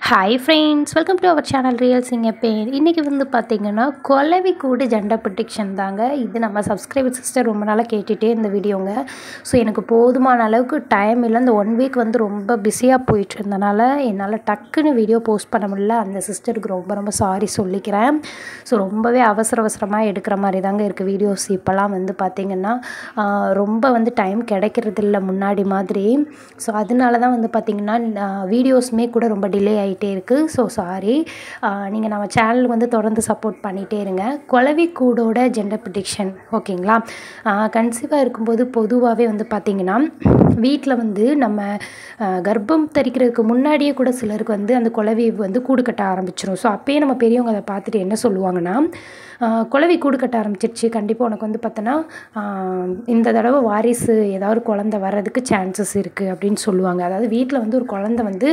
Hi friends, welcome to our channel Real Sing Pain. இன்னைக்கு வந்து பாத்தீங்கன்னா kulavikoodu gender prediction தாங்க. இது நம்ம subscriber sister ரொம்ப நாளா கேட்டிட்டே இந்த வீடியோங்க. சோ எனக்கு போதுமான அளவுக்கு டைம் இல்ல. இந்த 1 வீக் வந்து ரொம்ப பிஸியா போயிட்டு இருந்தனால என்னால டக்குன்னு வீடியோ போஸ்ட் பண்ண முடியல. அந்த சிஸ்டருக்கு ரொம்ப சாரி சொல்லிக்கிறேன். சோ ரொம்பவே அவசரமா எடுக்கிற மாதிரி தாங்க இருக்கு வீடியோஸ். இப்பலாம் வந்து பாத்தீங்கன்னா ரொம்ப வந்து டைம் கிடைக்கிறது இல்ல முன்னாடி மாதிரி. சோ அதனால தான் வந்து பாத்தீங்கன்னா வீடியோஸ்மே கூட ரொம்ப டிலே இருக்கு. So sorry. நீங்கள் நம்ம சேனலுக்கு வந்து தொடர்ந்து சப்போர்ட் பண்ணிகிட்டே இருங்க. kulavikoodoட ஜெண்டர் ப்ரிடிக்ஷன் ஓகேங்களா. கன்சீவாக இருக்கும்போது பொதுவாகவே வந்து பார்த்திங்கன்னா வீட்டில் வந்து நம்ம கர்ப்பம் தரிக்கிறதுக்கு முன்னாடியே கூட சிலருக்கு வந்து அந்த குலவி வந்து கூடு கட்ட ஆரம்பிச்சிடும். ஸோ அப்போயே நம்ம பெரியவங்க அதை பார்த்துட்டு என்ன சொல்லுவாங்கன்னா, குலவி கூடு கட்ட ஆரம்பிச்சிருச்சு, கண்டிப்பாக உனக்கு வந்து பார்த்தோன்னா இந்த தடவை வாரிசு ஏதாவது குழந்தை வர்றதுக்கு சான்சஸ் இருக்குது அப்படின்னு சொல்லுவாங்க. அதாவது வீட்டில் வந்து ஒரு குழந்தை வந்து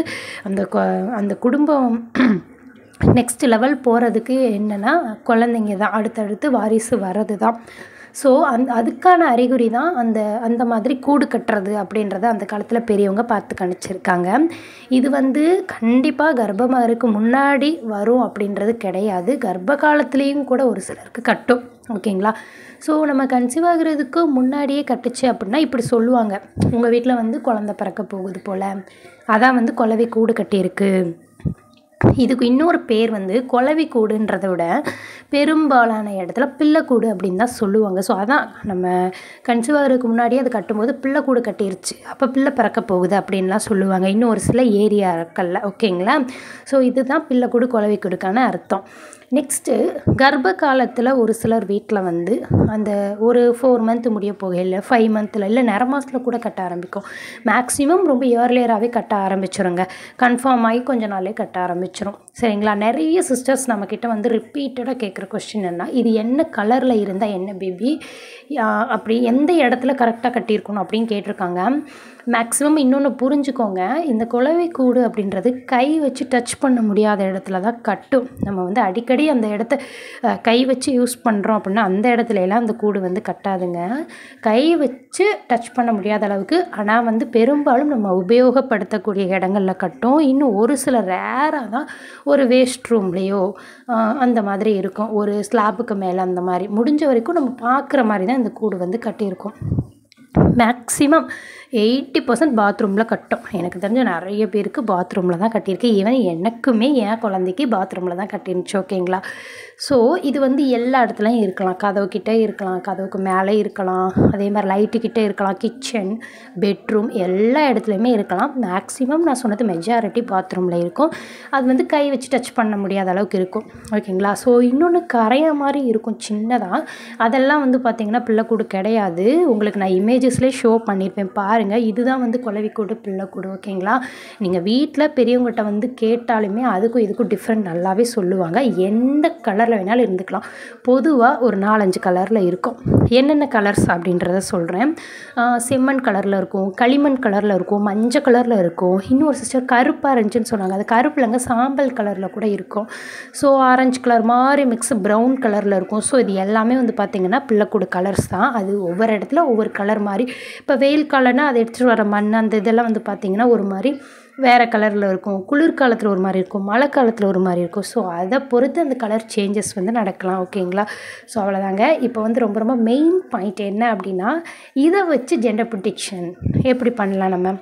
அந்த குடும்பம் நெக்ஸ்ட் லெவல் போகிறதுக்கு என்னென்னா குழந்தைங்க தான், அடுத்தடுத்து வாரிசு வர்றது தான். ஸோ அதுக்கான அறிகுறி தான் அந்த மாதிரி கூடு கட்டுறது அப்படின்றத அந்த காலத்தில் பெரியவங்க பார்த்து கணிச்சிருக்காங்க. இது வந்து கண்டிப்பாக கர்ப்பமாகறதுக்கு முன்னாடி வரும் அப்படின்றது கிடையாது. கர்ப்ப காலத்துலேயும் கூட ஒரு சிலருக்கு கட்டும் ஓகேங்களா. ஸோ நம்ம கன்சீவ் ஆகிறதுக்கு முன்னாடியே கட்டுச்சு அப்படின்னா இப்படி சொல்லுவாங்க, உங்கள் வீட்டில் வந்து குழந்தை பிறக்க போகுது போல், அதான் வந்து குலவி கூடு கட்டியிருக்கு. இதுக்கு இன்னொரு பேர் வந்து kulavikooduன்றதை விட பெரும்பாலான இடத்துல பிள்ளைக்கூடு அப்படின்னு தான் சொல்லுவாங்க. ஸோ அதான் நம்ம கன்சீவ் ஆகிறதுக்கு முன்னாடியே அது கட்டும்போது பிள்ளைக்கூடு கட்டிருச்சு, அப்போ பிள்ளை பிறக்க போகுது அப்படின்லாம் சொல்லுவாங்க இன்னும் ஒரு சில ஏரியாக்களில் ஓகேங்களா. ஸோ இதுதான் பிள்ளைக்கூடு kulavikooduக்கான அர்த்தம். நெக்ஸ்ட்டு கர்ப்ப காலத்தில் ஒரு சிலர் வீட்டில் வந்து அந்த ஒரு 4 மந்த் முடிய போகையில் 5 மந்த்தில் இல்லை நிற மாதத்தில் கூட கட்ட ஆரம்பிக்கும். மேக்ஸிமம் ரொம்ப இயர்லியராகவே கட்ட ஆரம்பிச்சிருங்க. கன்ஃபார்ம் ஆகி கொஞ்ச நாளே கட்ட ஆரம்பிச்சிடும் சரிங்களா. நிறைய சிஸ்டர்ஸ் நம்மக்கிட்ட வந்து ரிப்பீட்டடாக கேட்குற கொஸ்டின் என்ன, இது என்ன கலரில் இருந்தால் என்ன பேபி, அப்படி எந்த இடத்துல கரெக்டாக கட்டியிருக்கணும் அப்படின்னு கேட்டிருக்காங்க. மேக்ஸிமம் இன்னொன்று புரிஞ்சுக்கோங்க, இந்த kulavikoodu அப்படின்றது கை வச்சு டச் பண்ண முடியாத இடத்துல தான் கட்டும். நம்ம வந்து அடிக்கடி அந்த இடத்த கை வச்சு யூஸ் பண்ணுறோம் அப்படின்னா அந்த இடத்துல எல்லாம் அந்த கூடு வந்து கட்டாதுங்க. கை வச்சு டச் பண்ண முடியாத அளவுக்கு, ஆனால் வந்து பெரும்பாலும் நம்ம உபயோகப்படுத்தக்கூடிய இடங்களில் கட்டும். இன்னும் ஒரு சில ரேராக தான் ஒரு வேஸ்ட் ரூம்லேயோ அந்த மாதிரி இருக்கும், ஒரு ஸ்லாப்புக்கு மேலே அந்த மாதிரி முடிஞ்ச வரைக்கும் நம்ம பார்க்குற மாதிரி தான் இந்த கூடு வந்து கட்டியிருக்கும். மேக்ஸிமம் 80% பாத்ரூமில் கட்டும். எனக்கு தெரிஞ்ச நிறைய பேருக்கு பாத்ரூமில் தான் கட்டியிருக்கு. ஈவன் எனக்குமே என் குழந்தைக்கு பாத்ரூமில் தான் கட்டிருந்துச்சு ஓகேங்களா. ஸோ இது வந்து எல்லா இடத்துலையும் இருக்கலாம், கதவுக்கிட்டே இருக்கலாம், கதவுக்கு மேலே இருக்கலாம், அதே மாதிரி லைட்டுக்கிட்டே இருக்கலாம், கிச்சன் பெட்ரூம் எல்லா இடத்துலையுமே இருக்கலாம். மேக்ஸிமம் நான் சொன்னது மெஜாரிட்டி பாத்ரூமில் இருக்கும். அது வந்து கை வச்சு டச் பண்ண முடியாத அளவுக்கு இருக்கும் ஓகேங்களா. ஸோ இன்னொன்று கரைய மாதிரி இருக்கும் சின்னதாக, அதெல்லாம் வந்து பார்த்திங்கன்னா பிள்ளைக்கூடு கிடையாது. உங்களுக்கு நான் இமேஜஸ்லேயே ஷோ பண்ணியிருப்பேன் பாருங்கள். இதுதான் வந்து kulavikoodu பிள்ளைக்கூடு ஓகேங்களா. நீங்கள் வீட்டில் பெரியவங்ககிட்ட வந்து கேட்டாலுமே அதுக்கும் இதுக்கும் டிஃப்ரெண்ட் நல்லாவே சொல்லுவாங்க. எந்த கலரில் வேணாலும் இருந்துக்கலாம். பொதுவாக ஒரு 4-5 கலரில் இருக்கும். என்னென்ன கலர்ஸ் அப்படின்றத சொல்கிறேன். செம்மண் கலரில் இருக்கும், களிமண் கலரில் இருக்கும், மஞ்சள் கலரில் இருக்கும். இன்னொரு சிஸ்டர் கருப்பாக இருந்துச்சுன்னு சொன்னாங்க, அது கருப்புலங்க சாம்பல் கலரில் கூட இருக்கும். ஸோ ஆரஞ்சு கலர் மாதிரி மிக்ஸ் ப்ரௌன் கலரில் இருக்கும். ஸோ இது எல்லாமே வந்து பார்த்திங்கன்னா பிள்ளைக்கூடு கலர்ஸ் தான். அது ஒவ்வொரு இடத்துல ஒவ்வொரு கலர் மாதிரி. இப்போ வெயில் காலம்னா அதை எடுத்துகிட்டு வர மண் அந்த இதெல்லாம் வந்து பார்த்திங்கன்னா ஒரு மாதிரி வேறு கலரில் இருக்கும், குளிர்காலத்தில் ஒரு மாதிரி இருக்கும், மழை காலத்தில் ஒரு மாதிரி இருக்கும். ஸோ அதை பொறுத்து அந்த கலர் சேஞ்சஸ் வந்து நடக்கலாம் ஓகேங்களா. ஸோ அவ்வளோதாங்க. இப்போ வந்து ரொம்ப மெயின் பாயிண்ட் என்ன அப்படின்னா, இதை வச்சு ஜெண்டர் ப்ரிடிக்ஷன் எப்படி பண்ணலாம் நம்ம,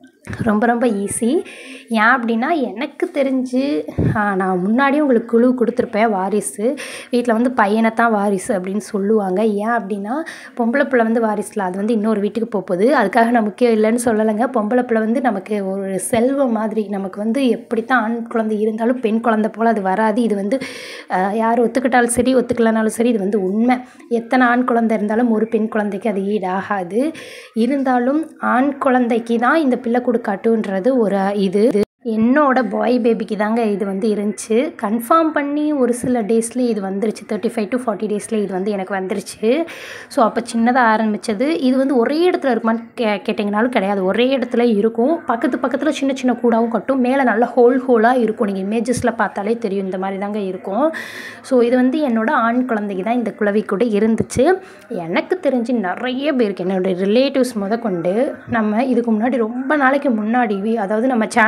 ரொம்ப ஈஸி. ஏன் அப்படின்னா எனக்கு தெரிஞ்சு நான் முன்னாடியே உங்களுக்கு குழு கொடுத்துருப்பேன், வாரிசு வீட்டில் வந்து பையனை தான் வாரிசு அப்படின்னு சொல்லுவாங்க. ஏன் அப்படின்னா பொம்பளை பிள்ளை வந்து வாரிசில் அது வந்து இன்னொரு வீட்டுக்கு போகுது, அதுக்காக நான் முக்கியம் இல்லைன்னு சொல்லலைங்க. பொம்பளை பிள்ளை வந்து நமக்கு ஒரு செல்வம் மாதிரி, நமக்கு வந்து எப்படித்தான் ஆண் குழந்தை இருந்தாலும் பெண் குழந்தை போல் அது வராது. இது வந்து யார் ஒத்துக்கிட்டாலும் சரி ஒத்துக்கலனாலும் சரி இது வந்து உண்மை. எத்தனை ஆண் குழந்தை இருந்தாலும் ஒரு பெண் குழந்தைக்கு அது ஈடாகாது. இருந்தாலும் ஆண் குழந்தைக்கு தான் இந்த பிள்ளை காட்டுன்றது ஒரு இது. என்னோட பாய் பேபிக்கு தாங்க இது வந்து இருந்துச்சு. கன்ஃபார்ம் பண்ணி ஒரு சில டேஸ்லேயே இது வந்துருச்சு, 35 to 40 டேஸ்லேயே இது வந்து எனக்கு வந்துருச்சு. ஸோ அப்போ சின்னதாக ஆரம்பித்தது. இது வந்து ஒரே இடத்துல இருக்குமான்னு கேட்டிங்கனாலும் கிடையாது, ஒரே இடத்துல இருக்கும். பக்கத்தில் சின்ன கூடாவும் கட்டும், மேலே நல்ல ஹோலாக இருக்கும். நீங்கள் இமேஜஸில் பார்த்தாலே தெரியும், இந்த மாதிரி தாங்க இருக்கும். ஸோ இது வந்து என்னோட ஆண் குழந்தைக்கு தான் இந்த kulavikoodu இருந்துச்சு. எனக்கு தெரிஞ்சு நிறைய பேருக்கு என்னோடய ரிலேட்டிவ்ஸ் கொண்டு நம்ம இதுக்கு முன்னாடி ரொம்ப நாளைக்கு முன்னாடி, அதாவது நம்ம சேனல் ஸ்டார்ட்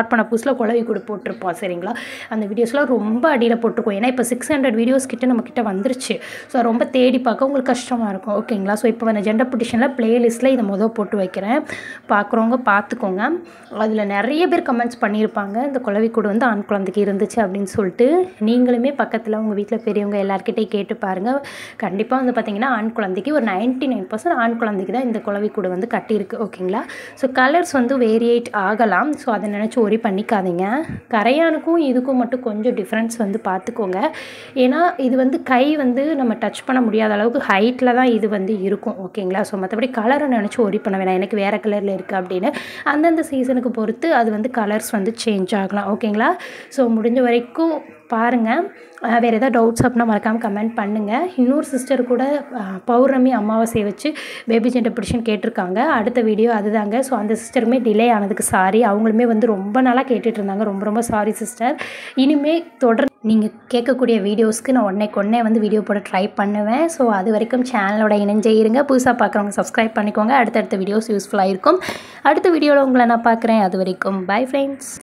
ஸ்டார்ட் பண்ண புதுசில் குளவிக்கூடு போட்டிருப்போம் சரிங்களா. அந்த வீடியோஸ்லாம் ரொம்ப அடியில் போட்டிருக்கோம். ஏன்னா இப்போ 600 வீடியோஸ் கிட்ட நம்மக்கிட்ட வந்துருச்சு. ஸோ ரொம்ப தேடி பார்க்க உங்களுக்கு கஷ்டமாக இருக்கும் ஓகேங்களா. ஸோ இப்போ நான் ஜெண்டர் பெட்டிஷனில் ப்ளேலிஸ்ட்டில் இதை போட்டு வைக்கிறேன், பார்க்குறவங்க பார்த்துக்கோங்க. அதில் நிறைய பேர் கமெண்ட்ஸ் பண்ணியிருப்பாங்க இந்த குளவிக்கூடு வந்து ஆண் குழந்தைக்கு இருந்துச்சு அப்படின்னு சொல்லிட்டு. நீங்களுமே பக்கத்தில் உங்கள் வீட்டில் பெரியவங்க எல்லாருக்கிட்டையும் கேட்டு பாருங்கள். கண்டிப்பாக வந்து பார்த்திங்கன்னா ஆண் குழந்தைக்கு ஒரு 99% ஆண் குழந்தைக்கு தான் இந்த குளவிக்கூடு வந்து கட்டியிருக்கு ஓகேங்களா. ஸோ கலர்ஸ் வந்து வேரியேட் ஆகலாம். ஸோ அதை நினச்சி ஒரி பண்ணிக்காதீங்க. கரையானுக்கும் இதுக்கும் மட்டும் கொஞ்சம் டிஃப்ரென்ஸ் வந்து பார்த்துக்கோங்க. ஏன்னா இது வந்து கை வந்து நம்ம டச் பண்ண முடியாத அளவுக்கு ஹைட்டில் தான் இது வந்து இருக்கும் ஓகேங்களா. ஸோ மற்றபடி கலரை நினச்சி ஒரி பண்ண வேணாம், எனக்கு வேறு கலரில் இருக்குது அப்படின்னு. அந்தந்த சீசனுக்கு பொறுத்து அது வந்து கலர்ஸ் வந்து சேஞ்ச் ஆகலாம் ஓகேங்களா. ஸோ முடிஞ்ச வரைக்கும் பாருங்கள். வேறு எதாவது டவுட்ஸ் அப்படின்னா மறக்காமல் கமெண்ட் பண்ணுங்கள். இன்னொரு சிஸ்டர் கூட பௌர்ணமி அமாவாசையை வச்சு பேபி ஜெண்டர் பெட்டிஷன் கேட்டிருக்காங்க. அடுத்த வீடியோ அதுதாங்க. ஸோ அந்த சிஸ்டருமே டிலே ஆனதுக்கு சாரி. அவங்களுமே வந்து ரொம்ப நாளாக கேட்டுட்டு இருந்தாங்க. ரொம்ப ரொம்ப சாரி சிஸ்டர். இனிமேல் தொடர்ந்து நீங்கள் கேட்கக்கூடிய வீடியோஸ்க்கு நான் ஒன்றே வந்து வீடியோ போட ட்ரை பண்ணுவேன். ஸோ அது வரைக்கும் சேனலோட இணைஞ்சே இருங்க. புதுசாக பார்க்குறவங்க சப்ஸ்கிரைப் பண்ணிக்கோங்க. அடுத்தடுத்த வீடியோஸ் யூஸ்ஃபுல்லாக இருக்கும். அடுத்த வீடியோவில் உங்களை நான் பார்க்குறேன். அது வரைக்கும் பை ஃப்ரெண்ட்ஸ்.